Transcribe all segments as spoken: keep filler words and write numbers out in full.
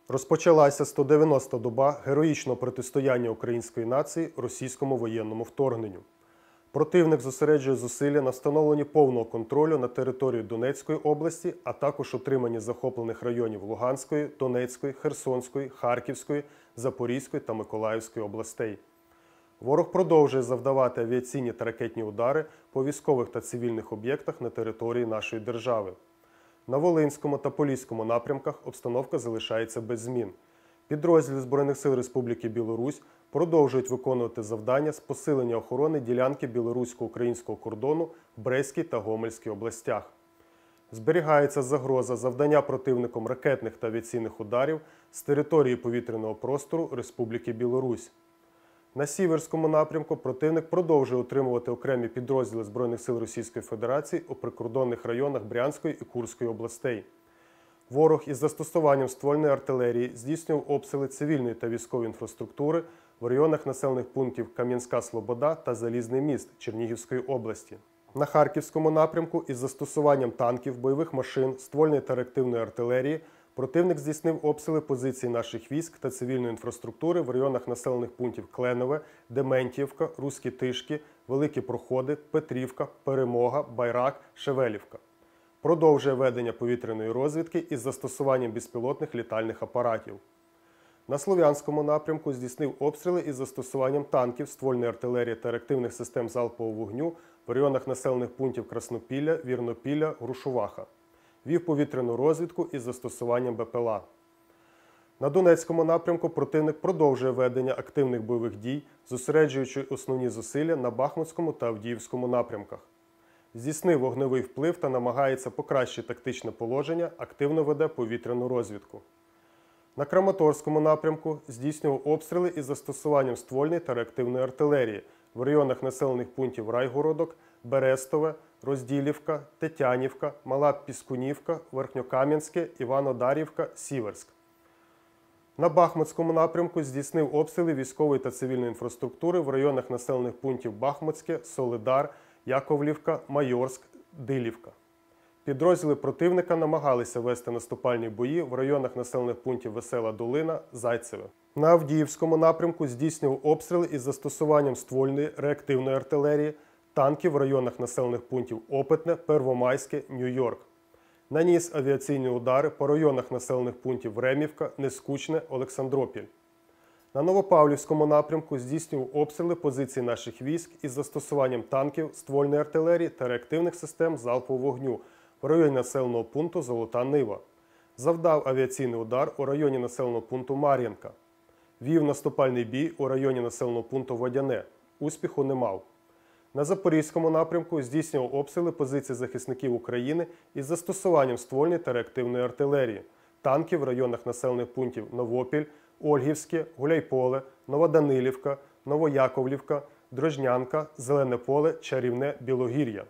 Розпочалася сто дев'яноста доба героїчного протистояння української нації російському воєнному вторгненню. Противник зосереджує зусилля на встановленні повного контролю на території Донецької області, а також утриманні захоплених районів Луганської, Донецької, Херсонської, Харківської, Запорізької та Миколаївської областей. Ворог продовжує завдавати авіаційні та ракетні удари по військових та цивільних об'єктах на території нашої держави. На Волинському та Поліському напрямках обстановка залишається без змін. Підрозділи Збройних сил Республіки Білорусь продовжують виконувати завдання з посилення охорони ділянки білорусько-українського кордону в Брестській та Гомельській областях. Зберігається загроза завдання противником ракетних та авіаційних ударів з території повітряного простору Республіки Білорусь. На Сіверському напрямку противник продовжує утримувати окремі підрозділи Збройних сил Російської Федерації у прикордонних районах Брянської і Курської областей. Ворог із застосуванням ствольної артилерії здійснював обстріли цивільної та військової інфраструктури в районах населених пунктів Кам'янська Слобода та Залізний міст Чернігівської області. На Харківському напрямку із застосуванням танків, бойових машин, ствольної та реактивної артилерії противник здійснив обстріли позицій наших військ та цивільної інфраструктури в районах населених пунктів Кленове, Дементіївка, Руські Тишки, Великі Проходи, Петрівка, Перемога, Байрак, Шевелівка. Продовжує ведення повітряної розвідки із застосуванням безпілотних літальних апаратів. На Слов'янському напрямку здійснив обстріли із застосуванням танків, ствольної артилерії та реактивних систем залпового вогню в районах населених пунктів Краснопілля, Вірнопілля, Грушуваха. Вів повітряну розвідку із застосуванням Б П Л А. На Донецькому напрямку противник продовжує ведення активних бойових дій, зосереджуючи основні зусилля на Бахмутському та Авдіївському напрямках. Здійснив вогневий вплив та намагається покращити тактичне положення, активно веде повітряну розвідку. На Краматорському напрямку здійснював обстріли із застосуванням ствольної та реактивної артилерії в районах населених пунктів Райгородок, Берестове, Розділівка, Тетянівка, Мала Піскунівка, Верхньокам'янське, Івано-Дар'ївка, Сіверськ. На Бахмутському напрямку здійснив обстріли військової та цивільної інфраструктури в районах населених пунктів Бахмутське, Солидар, Яковлівка, Майорськ, Дилівка. Підрозділи противника намагалися вести наступальні бої в районах населених пунктів Весела Долина, Зайцеве. На Авдіївському напрямку здійснював обстріли із застосуванням ствольної реактивної артилерії, танків в районах населених пунктів Опитне, Первомайське, Нью-Йорк. Наніс авіаційні удари по районах населених пунктів Времівка, Нескучне, Олександропіль. На Новопавлівському напрямку здійснював обстріли позицій наших військ із застосуванням танків, ствольної артилерії та реактивних систем залпового вогню в районі населеного пункту Золота Нива. Завдав авіаційний удар у районі населеного пункту Мар'їнка. Вів наступальний бій у районі населеного пункту Водяне. Успіху не мав. На Запорізькому напрямку здійснював обстріли позицій захисників України із застосуванням ствольної та реактивної артилерії, танків в районах населених пунктів Новопіль, Ольгівське, Гуляйполе, Новоданилівка, Новояковлівка, Дрожнянка, Зелене Поле, Чарівне, Білогір'я.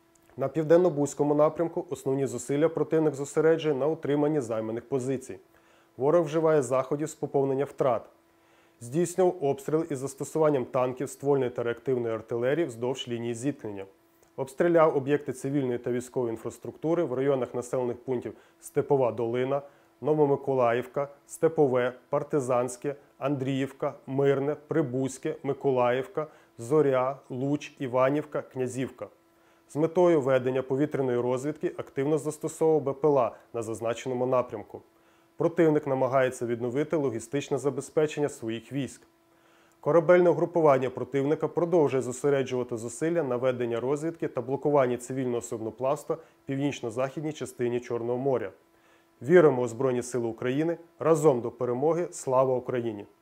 На Південно-Бузькому напрямку основні зусилля противник зосереджує на утриманні займаних позицій. Ворог вживає заходів з поповнення втрат. Здійснював обстріл із застосуванням танків, ствольної та реактивної артилерії вздовж лінії зіткнення. Обстріляв об'єкти цивільної та військової інфраструктури в районах населених пунктів Степова Долина, Новомиколаївка, Степове, Партизанське, Андріївка, Мирне, Прибузьке, Миколаївка, Зоря, Луч, Іванівка, Князівка. З метою ведення повітряної розвідки активно застосовував Б П Л А на зазначеному напрямку. Противник намагається відновити логістичне забезпечення своїх військ. Корабельне угрупування противника продовжує зосереджувати зусилля на ведення розвідки та блокуванні цивільного судноплавства в північно-західній частині Чорного моря. Віримо у Збройні Сили України! Разом до перемоги! Слава Україні!